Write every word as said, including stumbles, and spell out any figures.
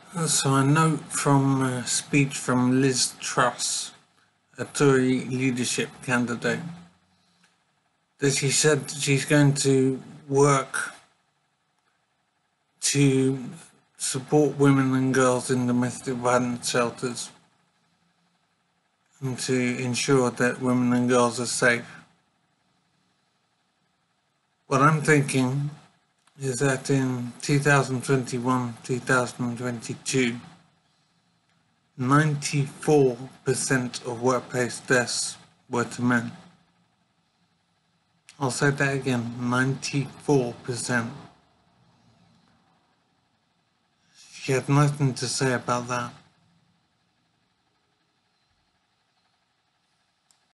So a note from a speech from Liz Truss, a Tory leadership candidate, that she said she's going to work to support women and girls in domestic violence shelters and to ensure that women and girls are safe. What I'm thinking is that in two thousand twenty-one, two thousand twenty-two, ninety-four percent of workplace deaths were to men. I'll say that again, ninety-four percent. She had nothing to say about that.